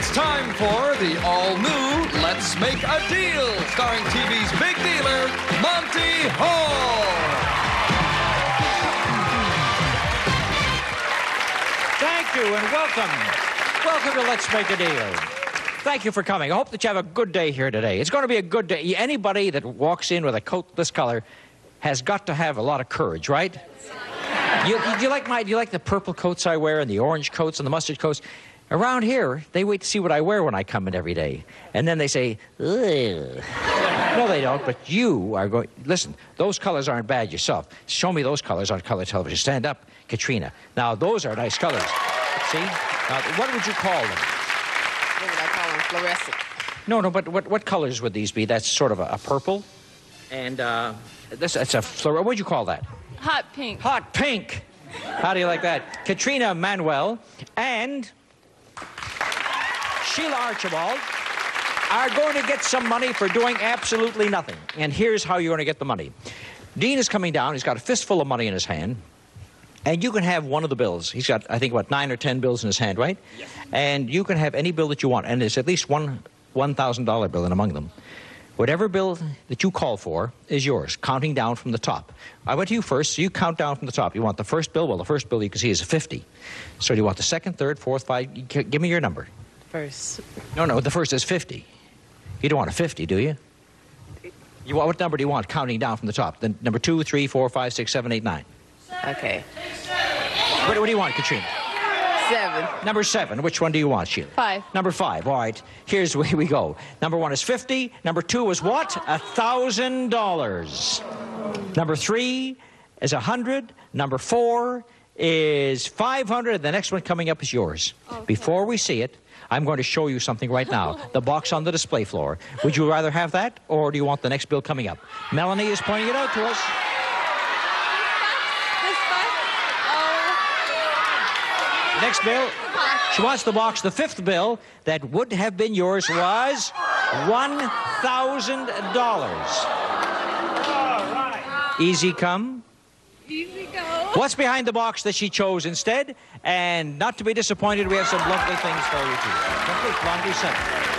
It's time for the all-new Let's Make a Deal, starring TV's big dealer, Monty Hall. Thank you and welcome. Welcome to Let's Make a Deal. Thank you for coming. I hope that you have a good day here today. It's going to be a good day. Anybody that walks in with a coat this color has got to have a lot of courage, right? You like the purple coats I wear and the orange coats and the mustard coats? Around here, they wait to see what I wear when I come in every day. And then they say, ugh. No, they don't, but you are going... Listen, those colors aren't bad yourself. Show me those colors on color television. Stand up, Katrina. Now, those are nice colors. See? Now, what would you call them? What would I call them? Fluorescent. No, but what colors would these be? That's sort of a purple. And that's a fluorescent. What would you call that? Hot pink. Hot pink. How do you like that? Katrina Manuel and Sheila Archibald are going to get some money for doing absolutely nothing. And here's how you're going to get the money. Dean is coming down. He's got a fistful of money in his hand. And you can have one of the bills. He's got, I think, what, 9 or 10 bills in his hand, right? Yes. And you can have any bill that you want. And there's at least one $1,000 bill in among them. Whatever bill that you call for is yours, counting down from the top. I went to you first, so you count down from the top. You want the first bill? Well, the first bill you can see is a 50. So do you want the second, third, fourth, five? Give me your number. First. No, the first is 50. You don't want a 50, do you? What number do you want, counting down from the top? The number 2, 3, 4, 5, 6, 7, 8, 9. Okay. What do you want, Katrina? 7. Number 7. Which one do you want, Sheila? 5. Number 5. All right. Here's where we go. Number 1 is 50. Number 2 is what? $1,000. Number 3 is 100. Number 4 is 500. The next one coming up is yours. Okay. Before we see it, I'm going to show you something right now. The box on the display floor. Would you rather have that, or do you want the next bill coming up? Melanie is pointing it out to us. Next bill, she wants the box. The 5th bill that would have been yours was $1,000. Easy come. Easy go. What's behind the box that she chose instead? And not to be disappointed, we have some lovely things for you, too. Complete laundry set.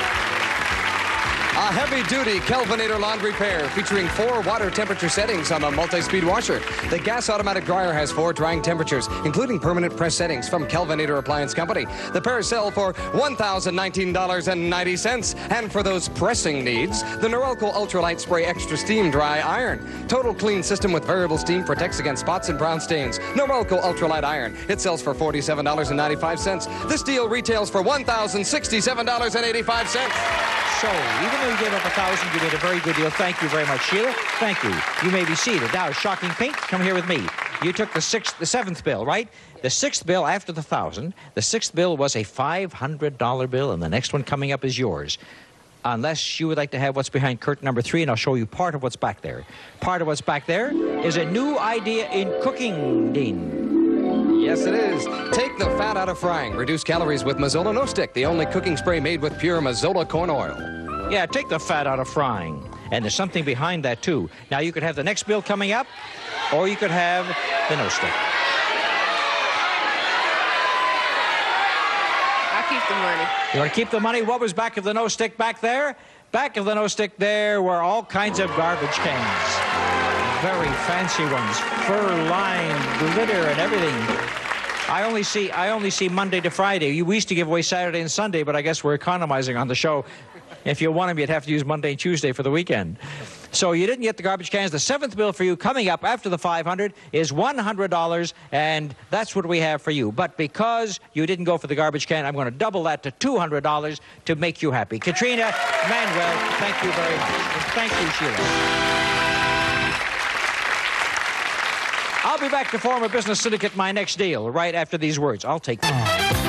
A heavy-duty Kelvinator laundry pair featuring 4 water temperature settings on a multi-speed washer. The gas automatic dryer has 4 drying temperatures, including permanent press settings from Kelvinator Appliance Company. The pair sell for $1,019.90. And for those pressing needs, the Norelco Ultralight Spray Extra Steam Dry Iron. Total clean system with variable steam protects against spots and brown stains. Norelco Ultralight Iron. It sells for $47.95. This deal retails for $1,067.85. So, even though you gave up $1,000, you made a very good deal. Thank you very much, Sheila. Thank you. You may be seated. Now, Shocking Pink, come here with me. You took the 7th bill, right? The 6th bill after the 1,000. The 6th bill was a $500 bill, and the next one coming up is yours. Unless you would like to have what's behind curtain number 3, and I'll show you part of what's back there. Part of what's back there is a new idea in cooking, Dean. Yes, it is. Take the fat out of frying. Reduce calories with Mazola No Stick, the only cooking spray made with pure Mazola corn oil. Yeah, take the fat out of frying. And there's something behind that, too. Now, you could have the next bill coming up, or you could have the No Stick. I'll keep the money. You want to keep the money? What was back of the No Stick back there? Back of the No Stick there were all kinds of garbage cans. Very fancy ones, fur-lined, glitter and everything. I only see Monday to Friday. We used to give away Saturday and Sunday, but I guess we're economizing on the show. If you want them, you'd have to use Monday and Tuesday for the weekend. So you didn't get the garbage cans. The 7th bill for you coming up after the 500 is $100, and that's what we have for you. But because you didn't go for the garbage can, I'm going to double that to $200 to make you happy. Katrina Manuel, thank you very much. And thank you, Sheila. I'll be back to form a business syndicate my next deal right after these words. I'll take them.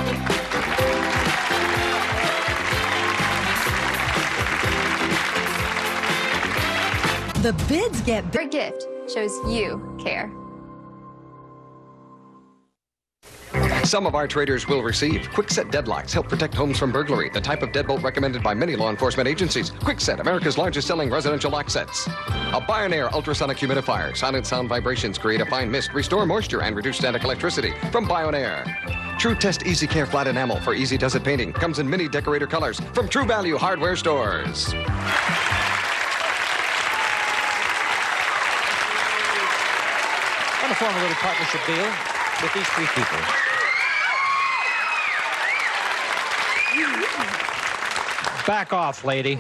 The bids get big. Your gift shows you care. Some of our traders will receive Kwikset deadlocks, help protect homes from burglary, the type of deadbolt recommended by many law enforcement agencies. Kwikset, America's largest selling residential lock sets. A Bionaire ultrasonic humidifier. Silent sound vibrations create a fine mist, restore moisture, and reduce static electricity from Bionaire. True Test Easy Care flat enamel for easy does-it painting. Comes in many decorator colors from True Value Hardware Stores. I'm going to form a little partnership deal with these three people. Back off, lady.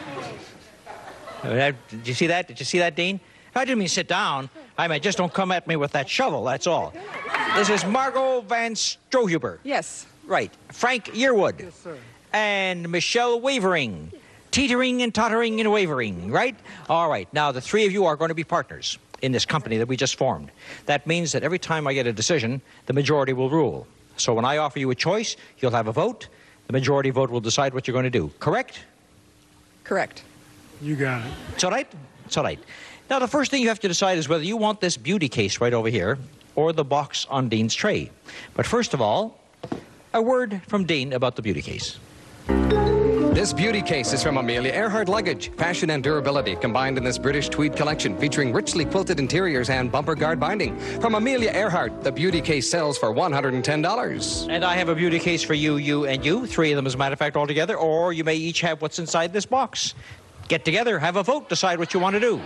Did you see that? Did you see that, Dean? I didn't mean sit down. I mean, just don't come at me with that shovel, that's all. This is Margot Van Strohuber. Yes. Right. Frank Yearwood. Yes, sir. And Michelle Wavering. Teetering and tottering and wavering, right? All right. Now, the three of you are going to be partners in this company that we just formed. That means that every time I get a decision, the majority will rule. So when I offer you a choice, you'll have a vote. The majority vote will decide what you're going to do. Correct? Correct. You got it. It's all right? It's all right. Now, the first thing you have to decide is whether you want this beauty case right over here or the box on Dean's tray. But first of all, a word from Dean about the beauty case. This beauty case is from Amelia Earhart Luggage. Fashion and durability combined in this British tweed collection featuring richly quilted interiors and bumper guard binding. From Amelia Earhart, the beauty case sells for $110. And I have a beauty case for you, you, and you. Three of them, as a matter of fact, altogether. Or you may each have what's inside this box. Get together, have a vote, decide what you want to do.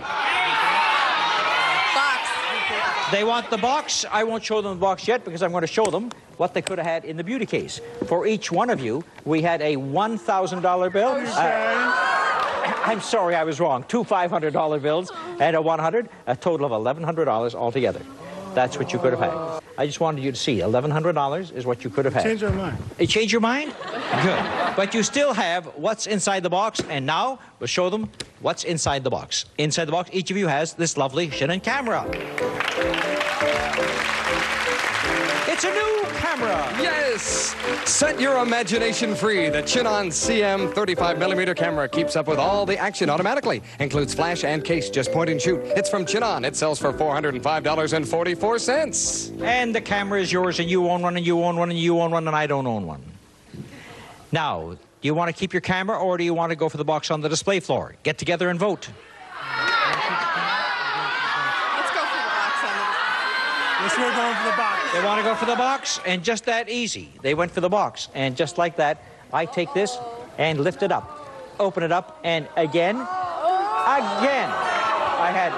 Box. They want the box. I won't show them the box yet because I'm going to show them what they could have had in the beauty case. For each one of you, we had a $1,000 bill. I'm sorry, I was wrong. Two $500 bills and a 100, a total of $1,100 altogether. That's what you could have had. I just wanted you to see $1,100 is what you could have had. Change our mind. It changed your mind? Good. But you still have what's inside the box, and now we'll show them what's inside the box. Inside the box, each of you has this lovely Chinon camera. It's a new camera. Yes! Set your imagination free. The Chinon CM 35mm camera keeps up with all the action automatically. Includes flash and case, just point and shoot. It's from Chinon. It sells for $405.44. And the camera is yours, and you own one, and you own one, and you own one, and I don't own one. Now, do you want to keep your camera, or do you want to go for the box on the display floor? Get together and vote. Let's go for the box on the... Yes, we're going for the box. They want to go for the box, and just that easy. They went for the box, and just like that, I take this and lift it up, open it up, and again, I had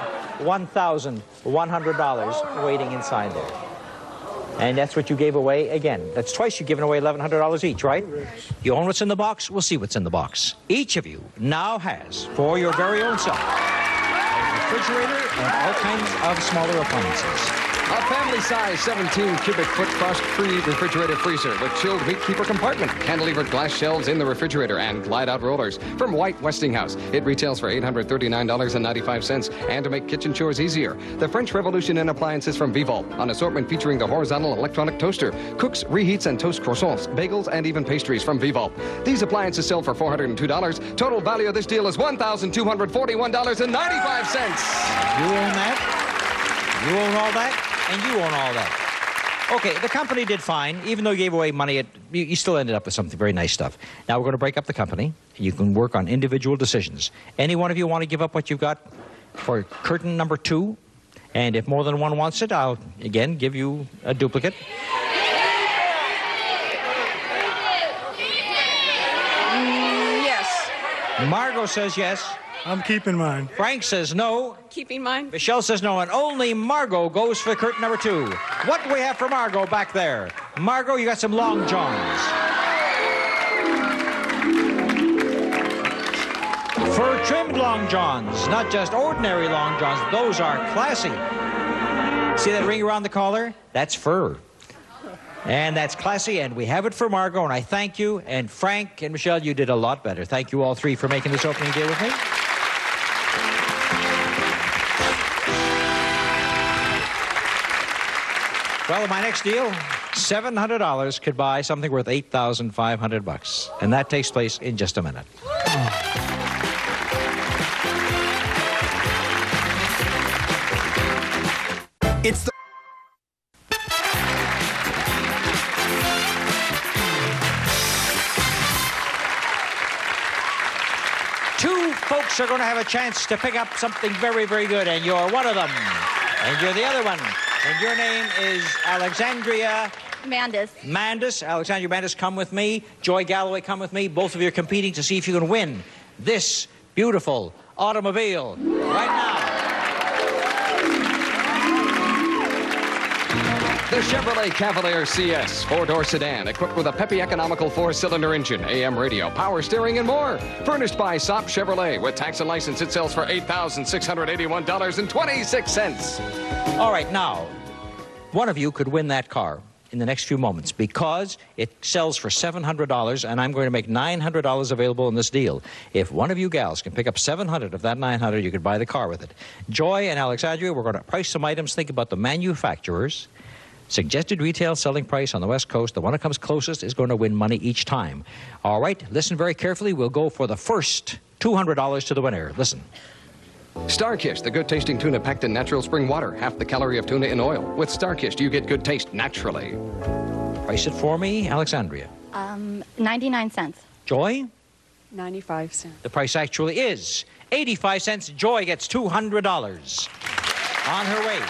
$1,100 waiting inside there. And that's what you gave away again. That's twice you've given away $1,100 each, right? You own what's in the box, we'll see what's in the box. Each of you now has, for your very own self, a refrigerator and all kinds of smaller appliances. A family-size 17-cubic-foot frost-free refrigerator freezer with chilled meat keeper compartment, cantilevered glass shelves in the refrigerator, and glide-out rollers from White Westinghouse. It retails for $839.95, and to make kitchen chores easier, the French Revolution in appliances from Vival, an assortment featuring the horizontal electronic toaster, cooks, reheats, and toasts croissants, bagels, and even pastries from Vival. These appliances sell for $402. Total value of this deal is $1,241.95. You own that, you own all that, and you own all that. Okay, the company did fine. Even though you gave away money, you still ended up with something very nice stuff. Now we're going to break up the company. You can work on individual decisions. Any one of you want to give up what you've got for curtain number 2? And if more than one wants it, I'll, again, give you a duplicate. Yes. Margot says yes. I'm keeping mine. Frank says no. Keeping mine. Michelle says no, and only Margot goes for curtain number 2. What do we have for Margot back there? Margot, you got some long johns. Fur-trimmed long johns, not just ordinary long johns. Those are classy. See that ring around the collar? That's fur. And that's classy, and we have it for Margot, and I thank you. And Frank and Michelle, you did a lot better. Thank you all three for making this opening deal with me. Well, my next deal, $700 could buy something worth $8,500, and that takes place in just a minute. It's the 2 folks are going to have a chance to pick up something very, very good, and you're one of them. And you're the other one. And your name is Alexandria Mandis. Alexandria Mandis, come with me. Joy Galloway, come with me. Both of you are competing to see if you can win this beautiful automobile right now. The Chevrolet Cavalier CS, 4-door sedan, equipped with a peppy, economical 4-cylinder engine, AM radio, power steering, and more. Furnished by Sop Chevrolet. With tax and license, it sells for $8,681.26. All right, now, one of you could win that car in the next few moments because it sells for $700, and I'm going to make $900 available in this deal. If one of you gals can pick up $700 of that $900, you could buy the car with it. Joy and Alexandria, we're going to price some items. Think about the manufacturers. Suggested retail selling price on the West Coast. The one that comes closest is going to win money each time. All right, listen very carefully. We'll go for the first $200 to the winner. Listen. Starkist, the good-tasting tuna packed in natural spring water. Half the calorie of tuna in oil. With Starkist, you get good taste naturally. Price it for me, Alexandria. 99 cents. Joy? 95 cents. The price actually is 85 cents. Joy gets $200 on her way.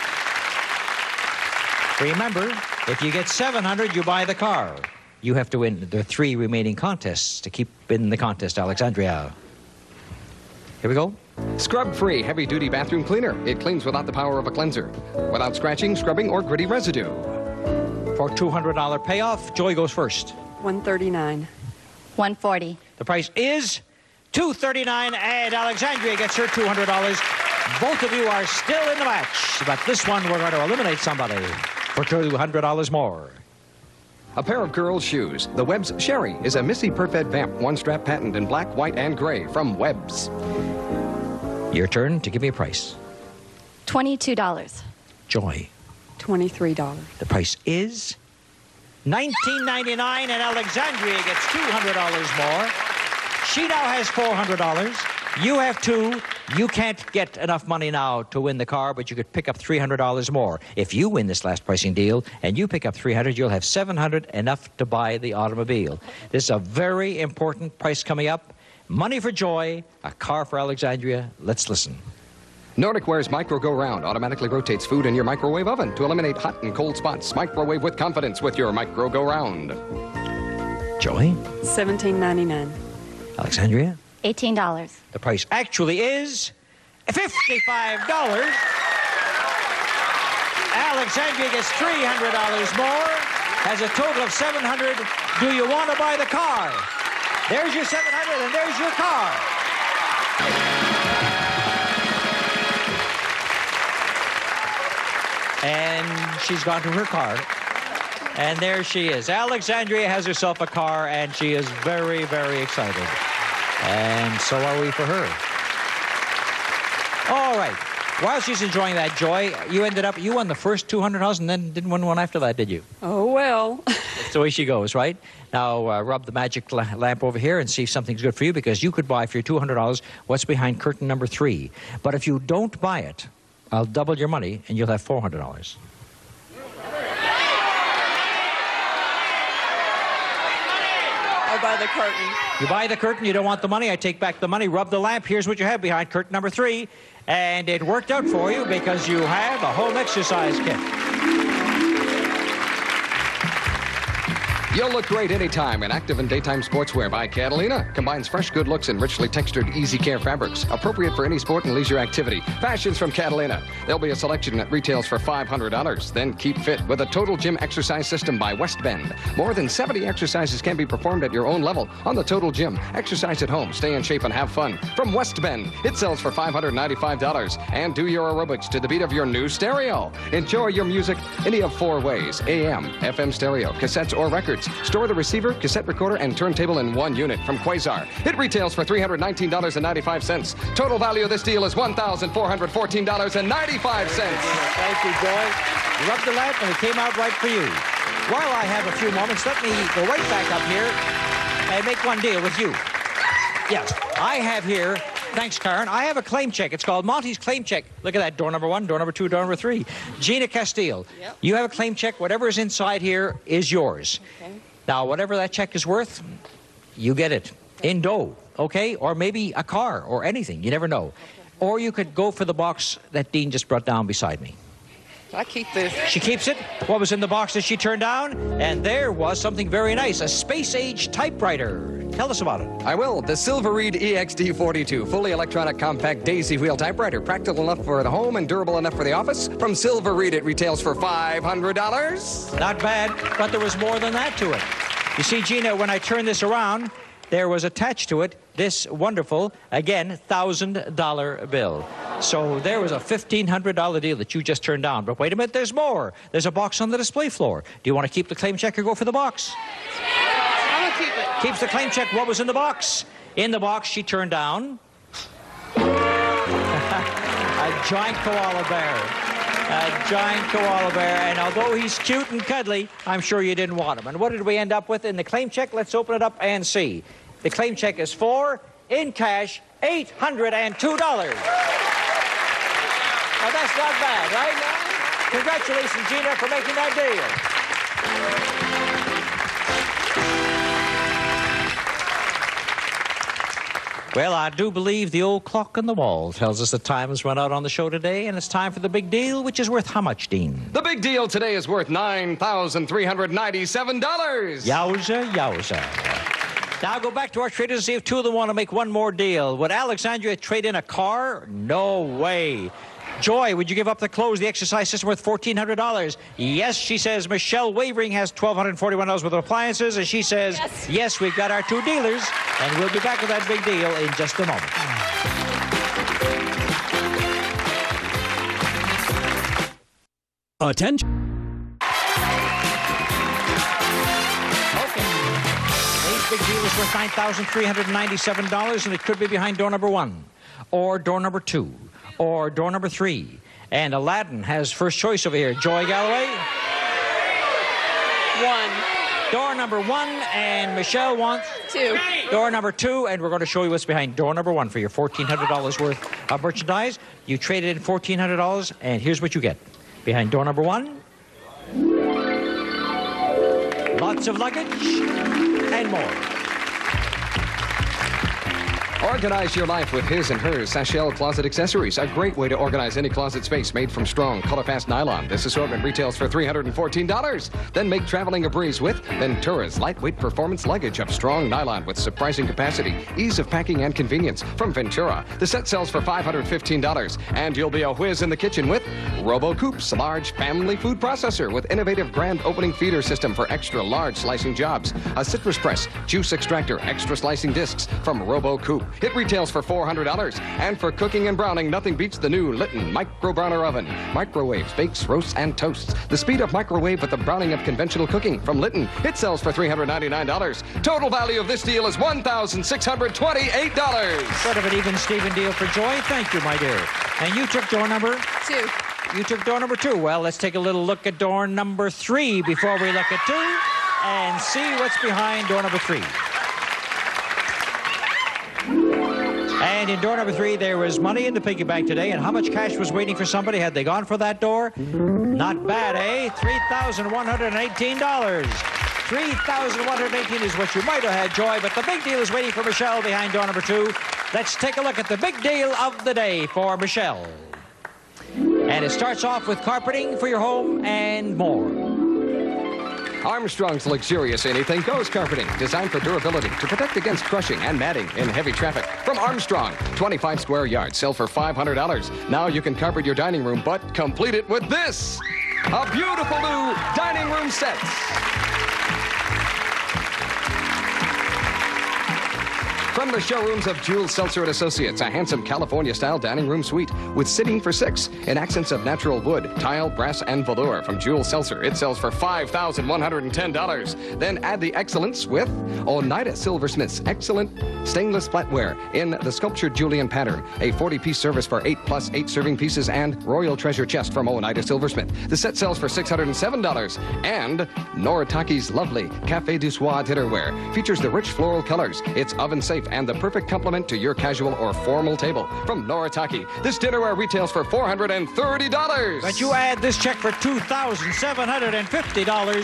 Remember, if you get $700, you buy the car. You have to win the 3 remaining contests to keep in the contest, Alexandria. Here we go. Scrub-free, heavy-duty bathroom cleaner. It cleans without the power of a cleanser. Without scratching, scrubbing, or gritty residue. For $200 payoff, Joy goes first. $139. $140. The price is $239, and Alexandria gets her $200. Both of you are still in the match, but this one we're going to eliminate somebody for $200 more. A pair of girls' shoes. The Webb's Sherry is a Missy Perfed Vamp one-strap patent in black, white, and gray from Webb's. Your turn to give me a price. $22. Joy. $23. The price is $19.99, and Alexandria gets $200 more. She now has $400. You have 2. You can't get enough money now to win the car, but you could pick up $300 more. If you win this last pricing deal and you pick up $300, you'll have $700, enough to buy the automobile. This is a very important price coming up. Money for Joy, a car for Alexandria. Let's listen. Nordic Ware's Micro Go Round automatically rotates food in your microwave oven to eliminate hot and cold spots. Microwave with confidence with your Micro Go Round. Joy? $17.99. Alexandria? $18. The price actually is $55. Alexandria gets $300 more, has a total of $700. Do you want to buy the car? There's your $700, and there's your car. And she's gone to her car. And there she is. Alexandria has herself a car, and she is very, very excited. And so are we for her. All right. While she's enjoying that, Joy, you won the first $200 and then didn't win one after that, did you? Oh, well. That's the way she goes, right? Now, rub the magic lamp over here and see if something's good for you, because you could buy for your $200 what's behind curtain number 3. But if you don't buy it, I'll double your money and you'll have $400. I buy the curtain. You buy the curtain, you don't want the money, I take back the money, rub the lamp, here's what you have behind curtain number 3. And it worked out for you because you have a home exercise kit. You'll look great anytime in active and daytime sportswear by Catalina. Combines fresh good looks and richly textured easy care fabrics. Appropriate for any sport and leisure activity. Fashions from Catalina. There'll be a selection that retails for $500. Then keep fit with a total gym exercise system by West Bend. More than 70 exercises can be performed at your own level on the total gym. Exercise at home, stay in shape, and have fun. From West Bend, it sells for $595. And do your aerobics to the beat of your new stereo. Enjoy your music any of 4 ways. AM, FM stereo, cassettes, or records. Store the receiver, cassette recorder, and turntable in 1 unit from Quasar. It retails for $319.95. Total value of this deal is $1,414.95. Thank you, Joy. You rubbed the lamp and it came out right for you. While I have a few moments, let me go right back up here and make one deal with you. Yes, I have here, thanks, Karen, I have a claim check. It's called Monty's Claim Check. Look at that, door number 1, door number 2, door number 3. Gina Castile, Yep. You have a claim check. Whatever is inside here is yours. Okay. Now, whatever that check is worth, you get it. in dough, okay? Or maybe a car or anything. You never know. Or you could go for the box that Dean just brought down beside me. I keep this. She keeps it. What was in the box that she turned down? And there was something very nice, a space-age typewriter. Tell us about it. I will. The Silver Reed EXD42, fully electronic compact daisy wheel typewriter. Practical enough for the home and durable enough for the office. From Silver Reed, it retails for $500. Not bad, but there was more than that to it. You see, Gina, when I turned this around, there was attached to it this wonderful, again, $1,000 bill. So there was a $1,500 deal that you just turned down. But wait a minute, there's more. There's a box on the display floor. Do you want to keep the claim check or go for the box? I'm gonna keep it. Keeps the claim check. What was in the box? In the box, she turned down a giant koala bear. A giant koala bear. And although he's cute and cuddly, I'm sure you didn't want him. And what did we end up with in the claim check? Let's open it up and see. The claim check is for, in cash, $802. Now, that's not bad, right? Congratulations, Gina, for making that deal. Well, I do believe the old clock on the wall tells us that time has run out on the show today, and it's time for the big deal, which is worth how much, Dean? The big deal today is worth $9,397. Yowza, yowza. Now go back to our traders and see if two of them want to make one more deal. Would Alexandria trade in a car? No way. Joy, would you give up the clothes, the exercise system worth $1,400? Yes, she says. Michelle Wavering has $1,241 worth of appliances, and she says, yes, we've got our two dealers, and we'll be back with that big deal in just a moment. Attention. Big deal is worth $9,397, and it could be behind door number 1, or door number 2, or door number 3. And Aladdin has first choice over here. Joy Galloway? 1. Door number 1, and Michelle wants? 2. Door number 2, and we're going to show you what's behind door number 1 for your $1,400 worth of merchandise. You traded in $1,400, and here's what you get. Behind door number 1, lots of luggage and more. Organize your life with his and hers Sachel Closet Accessories. A great way to organize any closet space made from strong, color-fast nylon. This assortment retails for $314. Then make traveling a breeze with Ventura's lightweight performance luggage of strong nylon with surprising capacity, ease of packing, and convenience. From Ventura, the set sells for $515. And you'll be a whiz in the kitchen with Robo Coops, large family food processor with innovative grand opening feeder system for extra large slicing jobs. A citrus press, juice extractor, extra slicing discs from Robo Coop. It retails for $400. And for cooking and browning, nothing beats the new Litton Micro Browner Oven. Microwaves, bakes, roasts, and toasts. The speed of microwave with the browning of conventional cooking from Litton. It sells for $399. Total value of this deal is $1,628. Sort of an even Steven deal for Joy. Thank you, my dear. And you took door number? 2. You took door number 2. Well, let's take a little look at door number 3 before we look at 2 and see what's behind door number 3. And in door number 3, there was money in the piggy bank today. And how much cash was waiting for somebody had they gone for that door? Not bad, eh? $3,118. $3,118 is what you might have had, Joy. But the big deal is waiting for Michelle behind door number 2. Let's take a look at the big deal of the day for Michelle. And it starts off with carpeting for your home and more. Armstrong's luxurious anything goes carpeting, designed for durability to protect against crushing and matting in heavy traffic. From Armstrong, 25 square yards, sell for $500. Now you can carpet your dining room, but complete it with this: a beautiful new dining room set. From the showrooms of Jules Seltzer & Associates, a handsome California-style dining room suite with sitting for 6 in accents of natural wood, tile, brass, and velour. From Jules Seltzer, it sells for $5,110. Then add the excellence with Oneida Silversmith's excellent stainless flatware in the sculptured Julian pattern, a 40-piece service for 8 plus 8 serving pieces, and Royal Treasure Chest from Oneida Silversmith. The set sells for $607. And Noritaki's lovely Café du Soir dinnerware features the rich floral colors. It's oven safe and the perfect complement to your casual or formal table. From Noritaki, this dinnerware retails for $430. But you add this check for $2,750,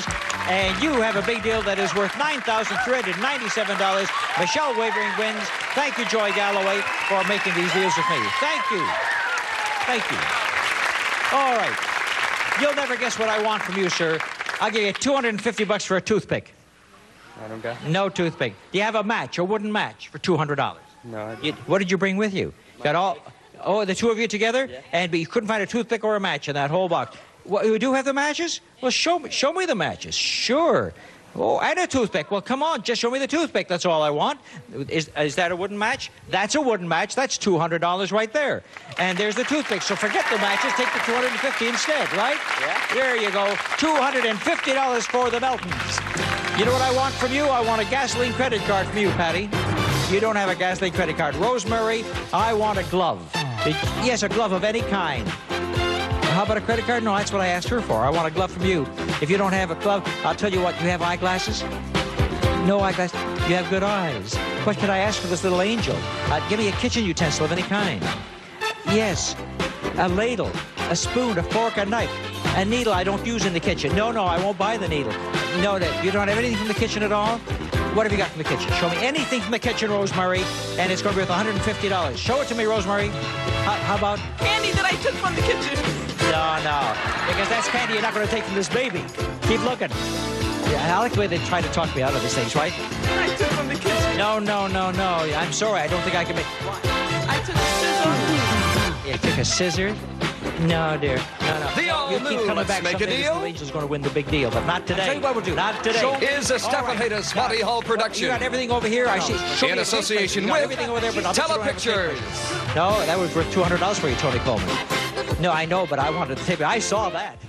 And you have a big deal that is worth $9,397. Michelle Wavering wins. Thank you, Joy Galloway, for making these deals with me. Thank you. Thank you. All right. You'll never guess what I want from you, sir. I'll give you $250 for a toothpick. I don't got it. No toothpick. Do you have a match, a wooden match, for $200? No, I don't. What did you bring with you? Got all... Oh, the two of you together? Yeah. But you couldn't find a toothpick or a match in that whole box. What, you do have the matches? Well, show me the matches. Sure. Oh, and a toothpick. Well, come on, just show me the toothpick. That's all I want. Is that a wooden match? That's a wooden match. That's $200 right there. And there's the toothpick. So forget the matches. Take the $250 instead, right? Yeah. There you go. $250 for the Meltons. You know what I want from you? I want a gasoline credit card from you, Patty. You don't have a gasoline credit card. Rosemary, I want a glove. Yes, a glove of any kind. How about a credit card? No, that's what I asked her for. I want a glove from you. If you don't have a glove, I'll tell you what, you have eyeglasses? No eyeglasses. You have good eyes. What could I ask for this little angel? Give me a kitchen utensil of any kind. Yes, a ladle, a spoon, a fork, a knife, a needle I don't use in the kitchen. No, I won't buy the needle. No, you don't have anything from the kitchen at all? What have you got from the kitchen? Show me anything from the kitchen, Rosemary, and it's going to be worth $150. Show it to me, Rosemary. How about... Candy that I took from the kitchen. No, because that's candy you're not going to take from this baby. Keep looking. Yeah, I like the way they try to talk me out of these things, right? I took from the kitchen. No. I'm sorry. I don't think I can make... I took a scissor. You took a scissor? No, dear. No. The all You keep new coming Let's back. Make a Someday this Deal. little angel's going to win the big deal, but not today. I'll tell you what we'll do. Not today. Is a Stephen Hayden Spotty Hall production. You got everything over here. I see. Show me In a tape association measure. You got with everything over there, but I'll bet you don't have a tape Telepictures. measure. No, that was worth $200 for you, Tony Coleman. No, I know, but I wanted the tape. I saw that.